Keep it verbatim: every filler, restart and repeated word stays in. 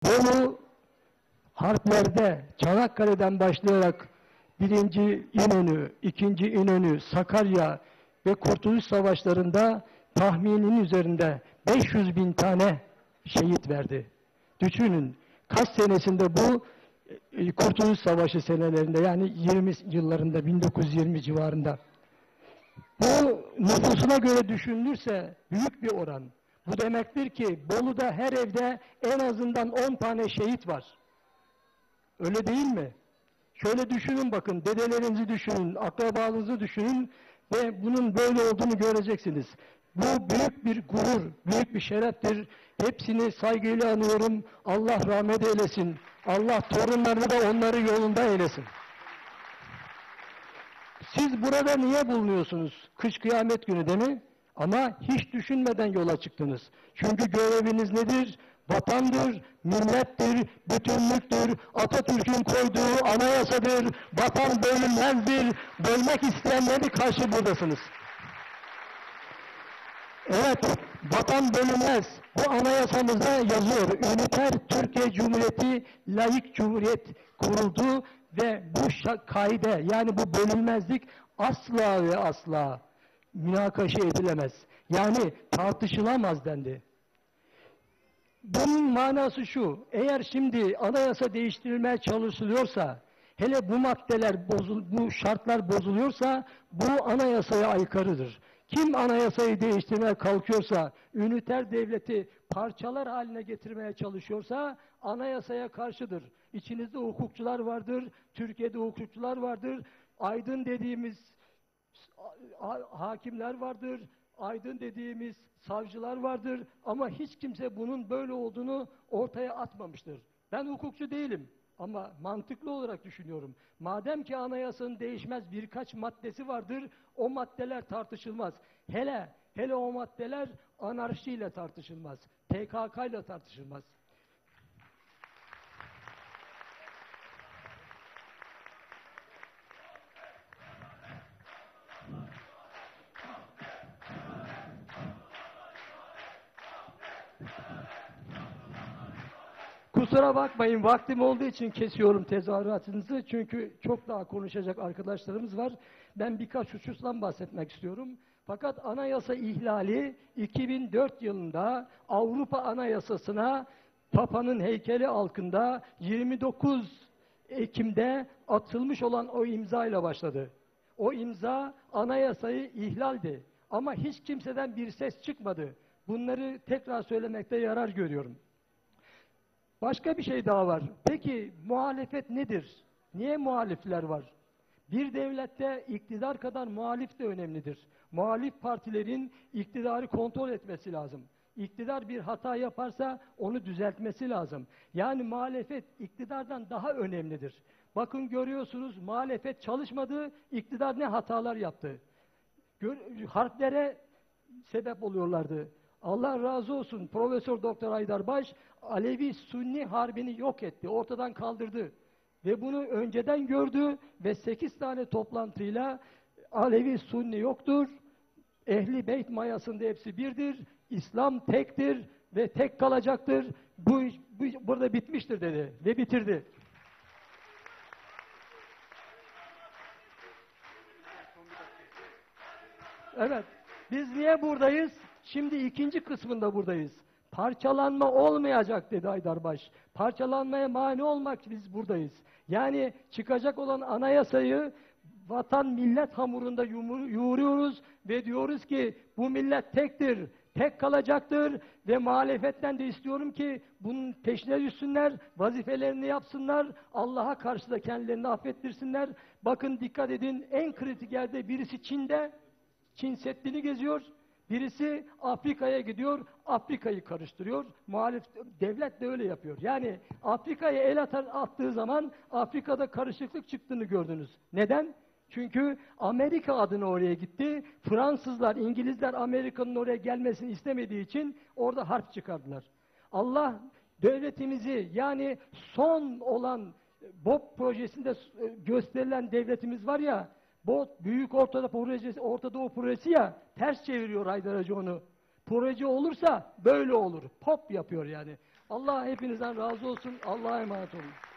Bolu harplerde Çanakkale'den başlayarak birinci İnönü, ikinci İnönü, Sakarya ve Kurtuluş Savaşları'nda tahminin üzerinde beş yüz bin tane şehit verdi. Düşünün kaç senesinde bu e, Kurtuluş Savaşı senelerinde, yani yirmi yıllarında, bin dokuz yüz yirmi civarında. Bu nüfusuna göre düşünülürse büyük bir oran. Bu demektir ki Bolu'da her evde en azından on tane şehit var. Öyle değil mi? Şöyle düşünün bakın, dedelerinizi düşünün, akrabalarınızı düşünün ve bunun böyle olduğunu göreceksiniz. Bu büyük bir gurur, büyük bir şereftir. Hepsini saygıyla anıyorum. Allah rahmet eylesin. Allah torunlarını da onları yolunda eylesin. Siz burada niye bulunuyorsunuz? Kış kıyamet günü değil mi? Ama hiç düşünmeden yola çıktınız. Çünkü göreviniz nedir? Vatandır, millettir, bütünlüktür, Atatürk'ün koyduğu anayasadır, vatan bölünmezdir, bölmek isteyenleri karşı buradasınız. Evet, vatan bölünmez. Bu anayasamızda yazıyor. Üniter Türkiye Cumhuriyeti, layık cumhuriyet kuruldu ve bu kaide, yani bu bölünmezlik asla ve asla münakaşa edilemez. Yani tartışılamaz dendi. Bunun manası şu: eğer şimdi anayasa değiştirilmeye çalışılıyorsa, hele bu maddeler bozul, bu şartlar bozuluyorsa bu anayasaya aykırıdır. Kim anayasayı değiştirmeye kalkıyorsa, üniter devleti parçalar haline getirmeye çalışıyorsa anayasaya karşıdır. İçinizde hukukçular vardır, Türkiye'de hukukçular vardır, aydın dediğimiz hakimler vardır, aydın dediğimiz savcılar vardır ama hiç kimse bunun böyle olduğunu ortaya atmamıştır. Ben hukukçu değilim ama mantıklı olarak düşünüyorum. Madem ki anayasanın değişmez birkaç maddesi vardır, o maddeler tartışılmaz. Hele, hele o maddeler anarşiyle tartışılmaz, P K K ile tartışılmaz. Kusura bakmayın, vaktim olduğu için kesiyorum tezahüratınızı. Çünkü çok daha konuşacak arkadaşlarımız var. Ben birkaç husustan bahsetmek istiyorum. Fakat anayasa ihlali iki bin dört yılında Avrupa Anayasası'na Papa'nın heykeli altında yirmi dokuz Ekim'de atılmış olan o imzayla başladı. O imza anayasayı ihlaldi. Ama hiç kimseden bir ses çıkmadı. Bunları tekrar söylemekte yarar görüyorum. Başka bir şey daha var. Peki muhalefet nedir? Niye muhalifler var? Bir devlette iktidar kadar muhalif de önemlidir. Muhalif partilerin iktidarı kontrol etmesi lazım. İktidar bir hata yaparsa onu düzeltmesi lazım. Yani muhalefet iktidardan daha önemlidir. Bakın görüyorsunuz, muhalefet çalışmadı, iktidar ne hatalar yaptı. Gör, harplere sebep oluyorlardı. Allah razı olsun, Profesör Doktor Haydarbaş Alevi-Sünni harbini yok etti, ortadan kaldırdı. Ve bunu önceden gördü ve sekiz tane toplantıyla Alevi-Sünni yoktur, Ehli Beyt mayasında hepsi birdir, İslam tektir ve tek kalacaktır, bu iş bu, burada bitmiştir dedi ve bitirdi. Evet, biz niye buradayız? Şimdi ikinci kısmında buradayız. Parçalanma olmayacak dedi Haydarbaş. Parçalanmaya mani olmak biz buradayız. Yani çıkacak olan anayasayı vatan millet hamurunda yoğuruyoruz ve diyoruz ki bu millet tektir, tek kalacaktır ve muhalefetten de istiyorum ki bunun peşine düşsünler, vazifelerini yapsınlar, Allah'a karşı da kendilerini affettirsinler. Bakın dikkat edin, en kritik yerde birisi Çin'de, Çin Seddi'ni geziyor. Birisi Afrika'ya gidiyor, Afrika'yı karıştırıyor. Muhalif devlet de öyle yapıyor. Yani Afrika'ya el atar, attığı zaman Afrika'da karışıklık çıktığını gördünüz. Neden? Çünkü Amerika adına oraya gitti. Fransızlar, İngilizler Amerika'nın oraya gelmesini istemediği için orada harp çıkardılar. Allah devletimizi, yani son olan B O P projesinde gösterilen devletimiz var ya, bu büyük ortada projesi, Orta Doğu projesi ya, ters çeviriyor Haydar Hoca onu. Proje olursa böyle olur. Pop yapıyor yani. Allah hepinizden razı olsun. Allah'a emanet olun.